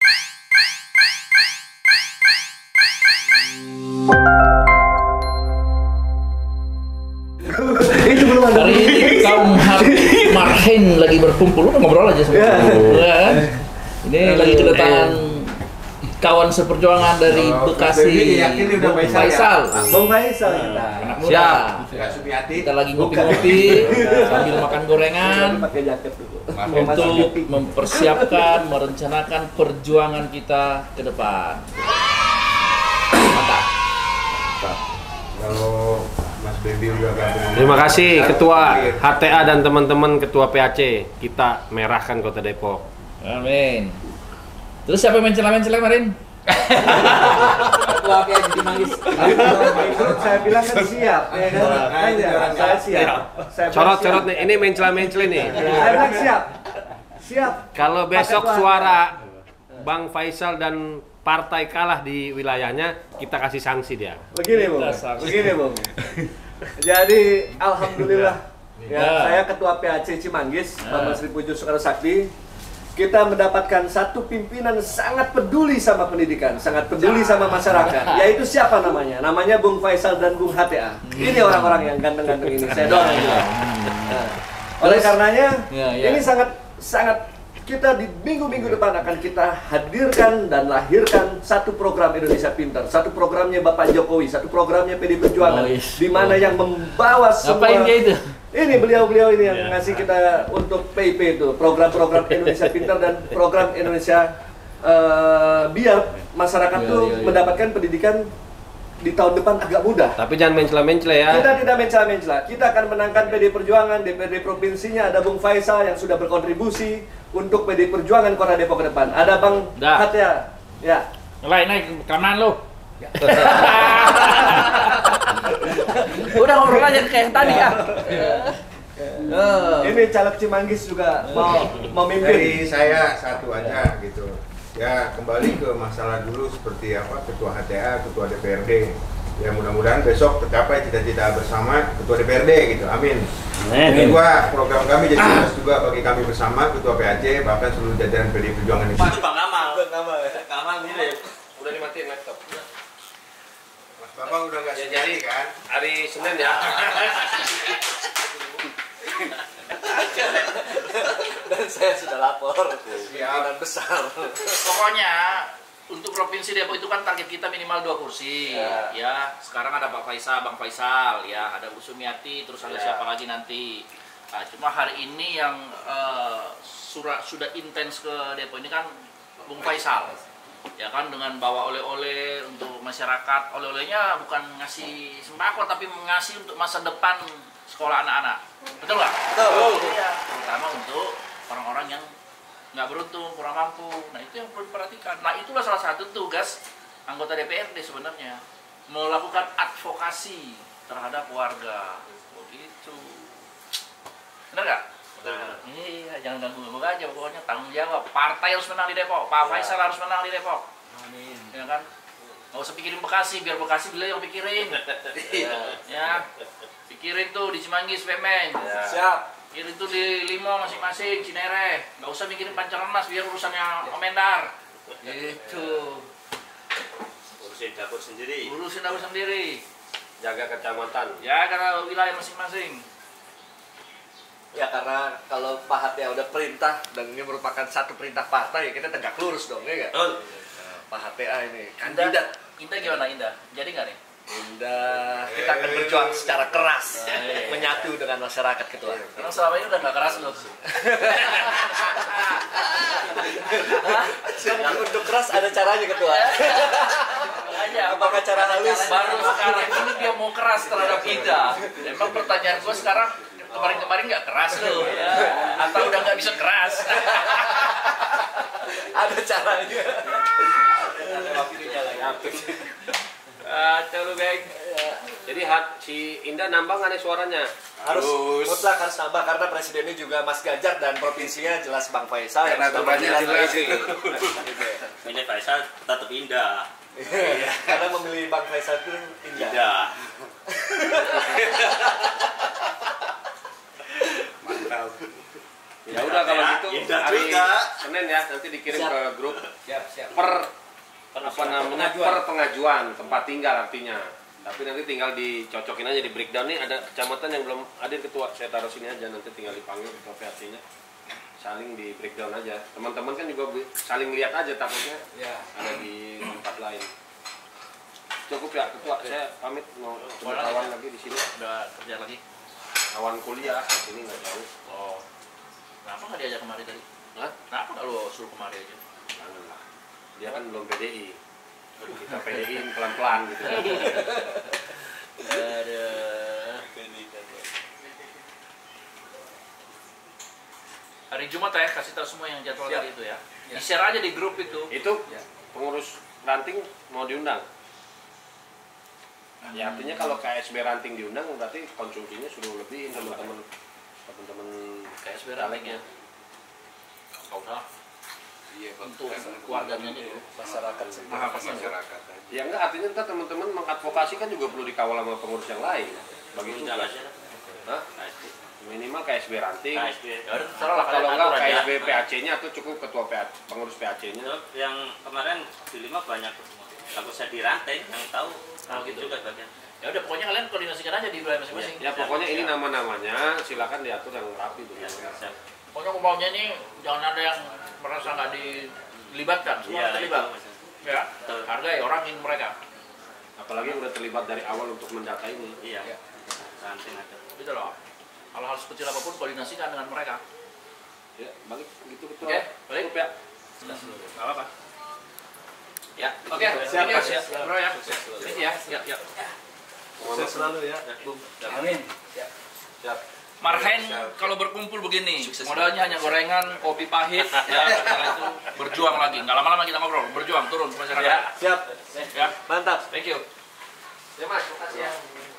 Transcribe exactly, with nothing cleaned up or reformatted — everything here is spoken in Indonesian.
Hari ini kaum Marhen lagi berkumpul, lu ngobrol aja sama ya. Ini lagi kedatangan kawan seperjuangan dari Bekasi, Bung Faisal. Bung Faisal kita. Anak muda. Kita lagi ngopi-ngopi sambil makan gorengan untuk mempersiapkan, merencanakan perjuangan kita ke depan. Mantap. Kalau Mas Baby udah gabung. Terima kasih Ketua H T A dan teman-teman Ketua P A C. Kita merahkan Kota Depok. Amin. Terus siapa yang mencela-mencela kemarin? Ketua P A C di Manggis. Saya bilang kan siap, ya kan? Saya siap. Corot-corot nih, ini mencela-mencela nih. Saya bilang siap. Siap. Kalau besok suara Bang Faisal dan partai kalah di wilayahnya, kita kasih sanksi dia. Begini Bung, begini Bung. Jadi alhamdulillah ya, saya Ketua P A C Cimanggis, Bapak Sri Pujo Soekarno Sakti. Kita mendapatkan satu pimpinan sangat peduli sama pendidikan, sangat peduli sama masyarakat. Yaitu siapa namanya? Namanya Bung Faisal dan Bung H T A. Ini orang-orang yang ganteng-ganteng ini. Saya doakan juga. Nah, oleh karenanya ini sangat sangat kita di minggu-minggu depan akan kita hadirkan dan lahirkan satu program Indonesia Pintar, satu programnya Bapak Jokowi, satu programnya P D I Perjuangan, oh, yes. Di mana yang membawa semua. Ngapain dia itu? Ini beliau-beliau ini yang ngasih kita untuk P I P itu, program-program Indonesia Pintar dan program Indonesia uh, biar masyarakat tuh mendapatkan pendidikan di tahun depan agak mudah. Tapi jangan mencela-mencela ya. Kita tidak mencela-mencela. Kita akan menangkan P D I Perjuangan, D P R D provinsinya ada Bung Faisal yang sudah berkontribusi untuk P D I Perjuangan Kota Depok ke depan. Ada Bang H T A. Ya. Lain naik kanan lu. Udah ngobrol aja kayak yang tadi ya. Uh, ini caleg Cimanggis juga mau memimpin. Dari saya satu aja gitu. Ya kembali ke masalah dulu seperti apa Ketua H T A, Ketua D P R D. Ya mudah-mudahan besok tercapai cita-cita bersama Ketua D P R D gitu. Amin. Ini kedua program kami jadi tugas juga bagi kami bersama Ketua P A C bahkan seluruh jajaran P D I Perjuangan ini. Itu Bang Amal. Bang Amal. Bang Amal ini Udah dimatiin laptop. Mas Babang udah nggak sendiri kan? Hari Senin ya. Dan saya sudah lapor. Pimpinan besar. Pokoknya untuk Provinsi Depok itu kan target kita minimal dua kursi. Ya, ya sekarang ada Pak Faisal, Bang Faisal, ya ada Bu Sumiati, terus ada ya. Siapa lagi nanti. Nah, cuma hari ini yang uh, surat sudah intens ke Depok ini kan Bung Faisal. Ya kan dengan bawa oleh-oleh untuk masyarakat. Oleh-olehnya bukan ngasih sembako tapi ngasih untuk masa depan sekolah anak-anak. Betul nggak? Betul. Ya, terutama untuk orang-orang yang nggak beruntung, kurang mampu. Nah itu yang perlu diperhatikan. Nah itulah salah satu tugas anggota D P R D sebenarnya, melakukan advokasi terhadap warga. Begitu. Benar nggak? Benar. Iya, jangan ganggu-ganggu aja. Pokoknya tanggung jawab. Partai harus menang di Depok. Pak Faisal harus menang di Depok. Amin. Ya kan? Nggak usah pikirin Bekasi, biar Bekasi beliau yang pikirin. Ya. Ya. Pikirin tuh di Cimanggis, Pemeng. Ya. Siap. Pikirin tuh di Limo masing-masing, Cinere. Nggak usah mikirin Pancoran Mas, biar urusannya Om Endar. Gitu. urusin dapur sendiri. Urusin dapur sendiri. Jaga kecamatan. Jaga wilayah masing-masing. Ya karena kalau Pak H T A udah perintah dan ini merupakan satu perintah partai ya kita tegak lurus dong ya nggak? Betul. Nah, Pak H T A ini kandidat. Indah gimana Indah? Jadi nggak nih? Indah, kita akan berjuang secara keras eh. menyatu dengan masyarakat ketua. Karena selama ini udah nggak keras loh. Kan untuk keras ada caranya ketua. Aja. Apakah cara halus? Baru sekarang ini dia mau keras terhadap Indah. Emang pertanyaan gue sekarang kemarin-kemarin nggak keras loh, ya. Atau udah nggak bisa keras? Ada caranya. Ada waktunya lagi. Ah, lu geng. Jadi si Indah nambah nggak nih suaranya? Harus mutlak harus nambah karena presidennya juga Mas Ganjar dan provinsinya jelas Bang Faisal. Karena aturannya jelas itu. Ini Faisal tetap Indah. Iya, karena memilih Bang Faisal itu Indah. Indah. Mantap. Ya Ya udah kalau gitu Ya udah hari juga. Senin ya nanti dikirim Siap. ke grup Siap, siap. per apa namanya pengajuan. per pengajuan tempat tinggal artinya. Tapi nanti tinggal dicocokin aja di breakdown nih ada kecamatan yang belum hadir ketua, saya taruh sini aja nanti tinggal dipanggil ketua P H C-nya. Saling di breakdown aja. Teman-teman kan juga bi- saling lihat aja takutnya Ya. ada di tempat lain. Cukup ya ketua, saya pamit mau coba Boleh, kawan ya. lagi di sini. Udah kerja lagi. Kawan kuliah di sini nggak jauh. Oh. Kenapa nggak diajak kemari tadi? Hah? Kenapa nggak lo suruh kemari aja? Janganlah. Dia kan belum P D I. Kita P D I-in pelan-pelan gitu. Ada. Hari Jumat ya, kasih tahu semua yang jadwal Siap. tadi itu ya. Ya. Di-share aja di grup itu. Itu Ya. pengurus ranting mau diundang. Ya artinya kalau K S B ranting diundang berarti konsumsinya suruh lebihin teman-teman teman-teman K S B ranting ya. Kau usah. Iya, Untuk keluarganya dulu. masyarakat Nah, apa sih? masyarakat aja. Ya enggak artinya ntar teman-teman mengadvokasi kan juga perlu dikawal sama pengurus yang lain. Bagi Undang tugas. aja. Hah? K S B. Minimal K S B ranting. K S B. Ya udah terserah lah Kalau kalian enggak atur K aja. S B P H C-nya atau cukup ketua P H C, pengurus P H C-nya. Itu yang kemarin di lima banyak takut saya dirantai yang tahu. Oh, gitu gitu. juga bagian. Ya udah pokoknya kalian koordinasikan aja di wilayah masing-masing. Ya pokoknya ini nama-namanya silakan diatur yang rapi dulu. Ya, siap. Pokoknya aku maunya nih jangan ada yang merasa nggak dilibatkan, semua Iya, harus terlibat. itu. Ya, Betul. hargai orangin mereka. Apalagi udah terlibat dari awal untuk mendata ini. Iya. Ya. Ranting ada. Gitu loh. Hal-hal sekecil apapun koordinasikan dengan mereka. Ya, balik gitu betul. Oke, balik. Cukup ya. Nggak apa-apa. Ya, oke. Siap, Ini ya, siap. bro ya. Ini ya, ya, ya. Sukses selalu ya, Bung. Amin. Siap. Siap. Marhen kalau berkumpul begini, modalnya hanya gorengan, kopi pahit, ya, setelah itu berjuang lagi. Nggak lama-lama kita ngobrol, berjuang turun ke masyarakat. Siap. Ya, Mantap. thank you. Ya, Mas, makasih ya.